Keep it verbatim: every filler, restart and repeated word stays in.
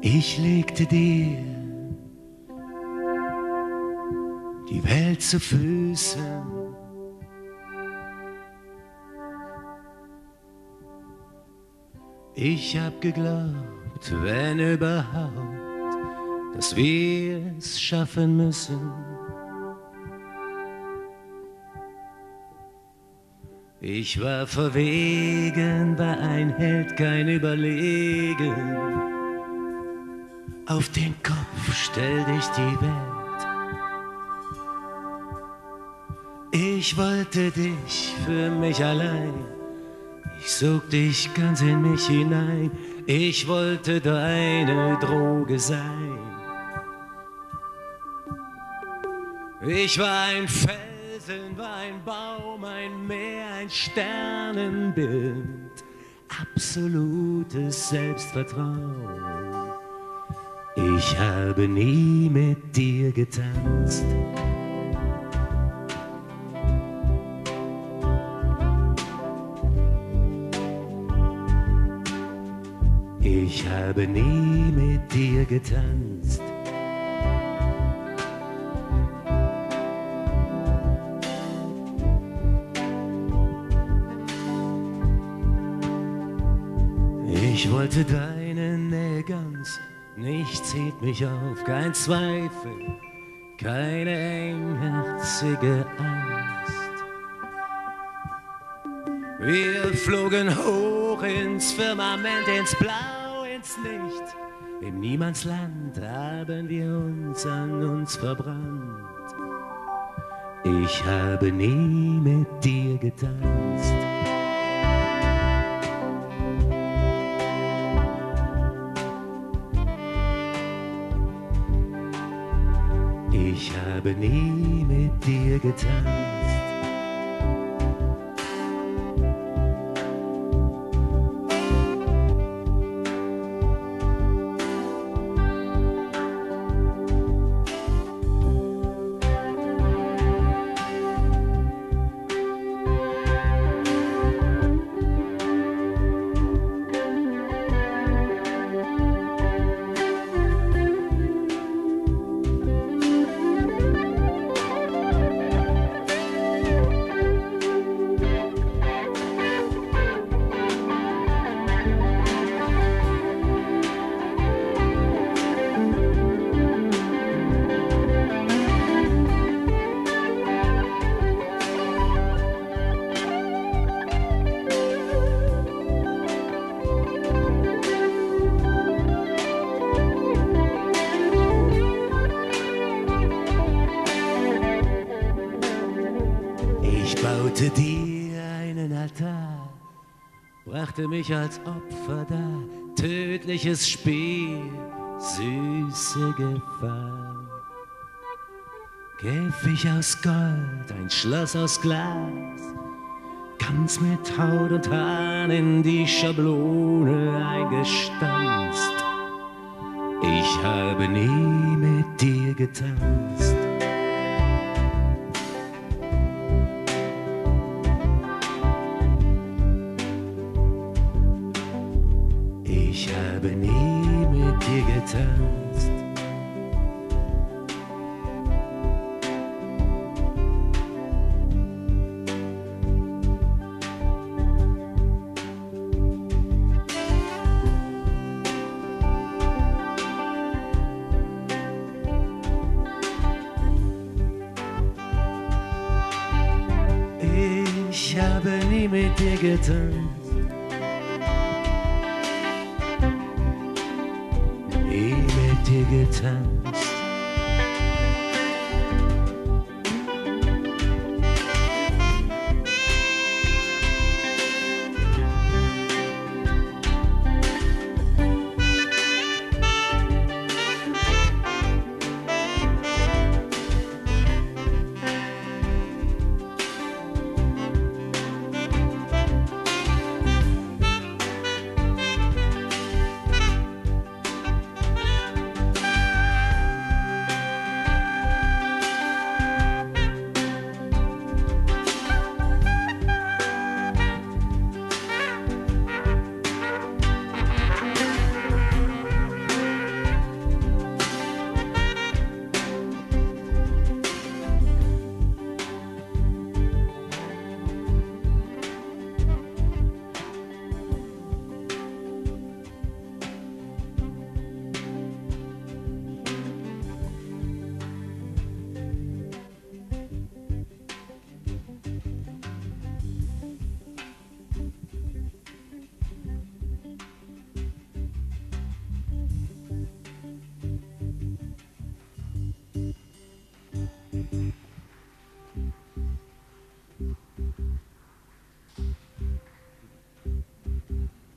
Ich legte dir die Welt zu Füßen. Ich hab geglaubt, wenn überhaupt, dass wir es schaffen müssen. Ich war verwegen, war ein Held, kein Überlegen. Auf den Kopf stell dich die Welt. Ich wollte dich für mich allein. Ich sog dich ganz in mich hinein. Ich wollte deine Droge sein. Ich war ein Felsen, war ein Baum, ein Meer, ein Sternenbild. Absolutes Selbstvertrauen. Ich habe nie mit dir getanzt. Ich habe nie mit dir getanzt. Ich wollte deine Nähe ganz, nichts hielt mich auf, kein Zweifel, keine engherzige Angst. Wir flogen hoch ins Firmament, ins Blau, ins Licht. Im Niemandsland haben wir uns an uns verbrannt. Ich habe nie mit dir getanzt. Ich habe nie mit dir getanzt. Ich baute dir einen Altar, brachte mich als Opfer dar, tödliches Spiel, süße Gefahr. Käfig aus Gold, ein Schloss aus Glas, ganz mit Haut und Haaren in die Schablone eingestanzt. Ich habe nie mit dir getanzt. Ich habe nie mit dir getanzt. Ich habe nie mit dir getanzt. Nie mit dir getanzt.